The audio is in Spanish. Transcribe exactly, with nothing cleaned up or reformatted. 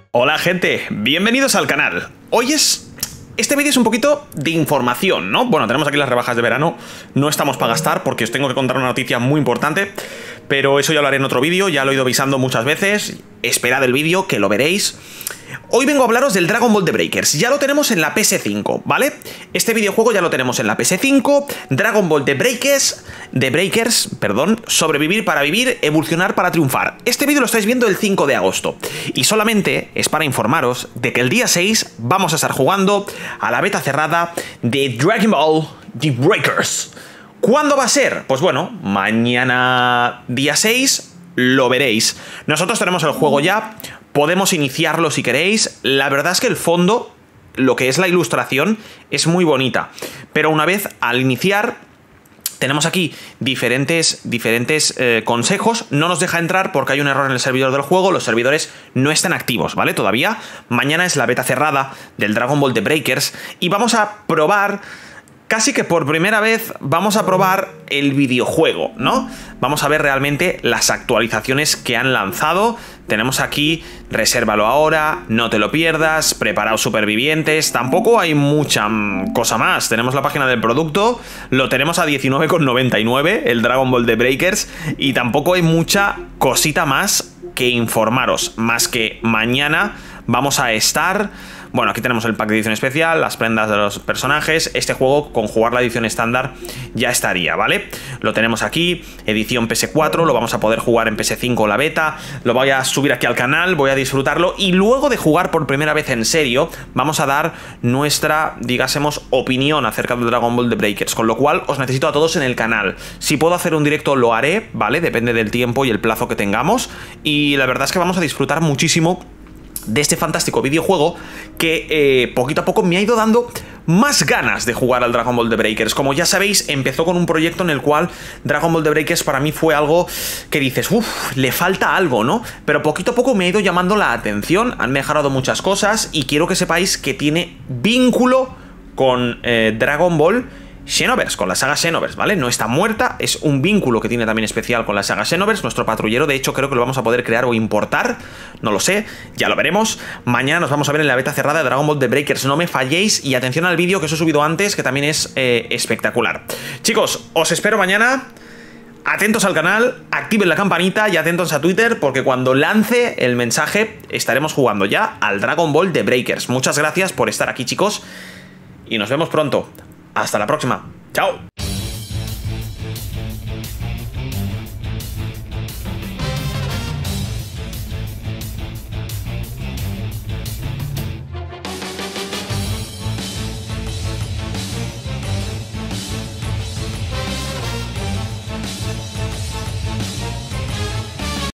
Hola gente, bienvenidos al canal. Hoy es... Este vídeo es un poquito de información, ¿no? Bueno, tenemos aquí las rebajas de verano. No estamos para gastar porque os tengo que contar una noticia muy importante, pero eso ya lo haré en otro vídeo, ya lo he ido avisando muchas veces. Esperad el vídeo, que lo veréis. Hoy vengo a hablaros del Dragon Ball The Breakers. Ya lo tenemos en la P S cinco, ¿vale? Este videojuego ya lo tenemos en la P S cinco. Dragon Ball The Breakers, The Breakers, perdón, sobrevivir para vivir, evolucionar para triunfar. Este vídeo lo estáis viendo el cinco de agosto. Y solamente es para informaros de que el día seis vamos a estar jugando a la beta cerrada de Dragon Ball The Breakers. ¿Cuándo va a ser? Pues bueno, mañana día seis lo veréis. Nosotros tenemos el juego ya. Podemos iniciarlo si queréis. La verdad es que el fondo, lo que es la ilustración, es muy bonita. Pero una vez al iniciar, tenemos aquí diferentes, diferentes eh, consejos. No nos deja entrar porque hay un error en el servidor del juego. Los servidores no están activos, ¿vale? Todavía. Mañana es la beta cerrada del Dragon Ball The Breakers. Y vamos a probar... Casi que por primera vez vamos a probar el videojuego, ¿no? Vamos a ver realmente las actualizaciones que han lanzado. Tenemos aquí, resérvalo ahora, no te lo pierdas, preparaos supervivientes. Tampoco hay mucha cosa más. Tenemos la página del producto, lo tenemos a diecinueve con noventa y nueve, el Dragon Ball The Breakers, y tampoco hay mucha cosita más que informaros, más que mañana vamos a estar... Bueno, aquí tenemos el pack de edición especial, las prendas de los personajes. Este juego, con jugar la edición estándar, ya estaría, ¿vale? Lo tenemos aquí, edición P S cuatro, lo vamos a poder jugar en P S cinco la beta. Lo voy a subir aquí al canal, voy a disfrutarlo. Y luego de jugar por primera vez en serio, vamos a dar nuestra, digásemos, opinión acerca del Dragon Ball The Breakers. Con lo cual, os necesito a todos en el canal. Si puedo hacer un directo, lo haré, ¿vale? Depende del tiempo y el plazo que tengamos. Y la verdad es que vamos a disfrutar muchísimo de este fantástico videojuego que eh, poquito a poco me ha ido dando más ganas de jugar al Dragon Ball The Breakers. Como ya sabéis, empezó con un proyecto en el cual Dragon Ball The Breakers para mí fue algo que dices, uff, le falta algo, ¿no? Pero poquito a poco me ha ido llamando la atención, han mejorado muchas cosas y quiero que sepáis que tiene vínculo con eh, Dragon Ball Xenoverse, con la saga Xenoverse, ¿vale? No está muerta, es un vínculo que tiene también especial con la saga Xenoverse. Nuestro patrullero, de hecho, creo que lo vamos a poder crear o importar, no lo sé, ya lo veremos. Mañana nos vamos a ver en la beta cerrada de Dragon Ball The Breakers, no me falléis, y atención al vídeo que os he subido antes, que también es eh, espectacular. Chicos, os espero mañana. Atentos al canal, activen la campanita y atentos a Twitter, porque cuando lance el mensaje estaremos jugando ya al Dragon Ball The Breakers. Muchas gracias por estar aquí, chicos, y nos vemos pronto. Hasta la próxima. ¡Chao!